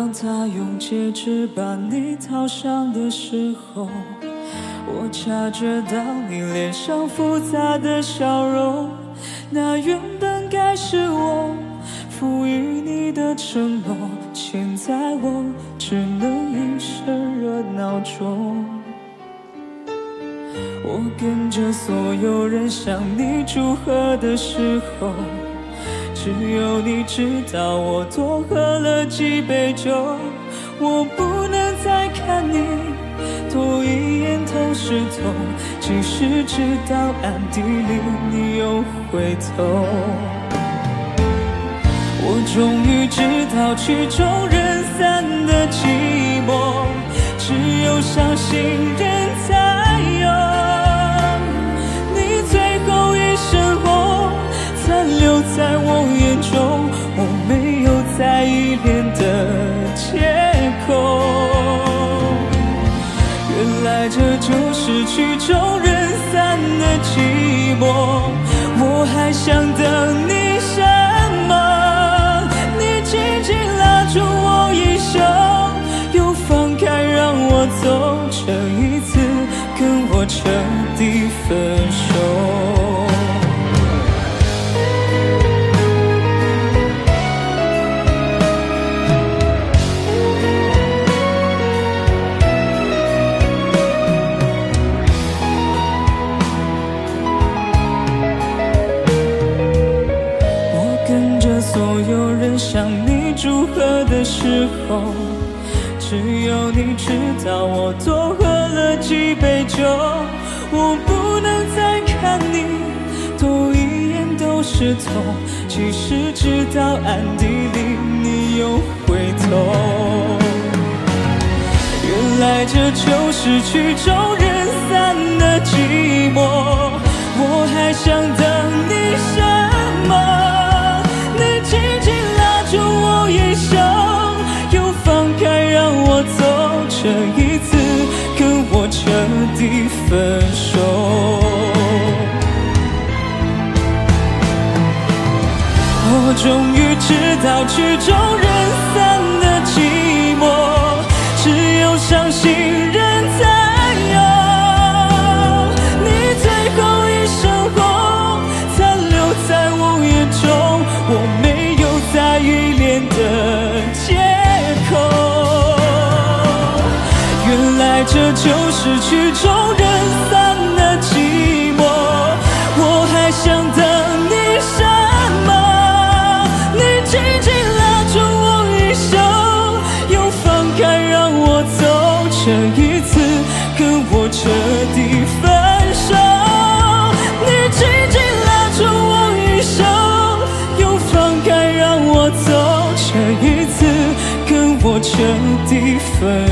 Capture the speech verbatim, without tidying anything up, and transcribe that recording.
当他用戒指把你套上的时候，我察觉到你脸上复杂的笑容。那原本该是我赋予你的承诺，现在我只能一身热闹中。我跟着所有人向你祝贺的时候，只有你知道我多喝了几杯酒。我不能再看你多一眼都是痛，即使知道暗地里你又回头。我终于知道曲终人散的寂寞，只有伤心人才有。你最后一身红残留在我眼中，我没有再依恋的借口。原来这就是曲终人散的寂寞，我还想等你什么？你紧紧拉住我衣袖，又放开让我走，这一次跟我彻底分手。所有人向你祝贺的时候，只有你知道我多喝了几杯酒。我不能再看你多一眼都是痛，即使知道暗地里你又回头。原来这就是曲终人散的寂寞，我还想等你什么？紧紧拉住我衣袖，又放开让我走，这一次跟我彻底分手。我终于知道曲终人散的寂寞，只有伤心人才有。你最后一身红残留在我眼中，我没再依恋的借口。原来这就是曲终人散的寂寞，我还想等你什么？你紧紧拉住我衣袖，又放开让我走，这一次跟我彻底分手。你紧紧拉住我衣袖，走，这一次跟我彻底分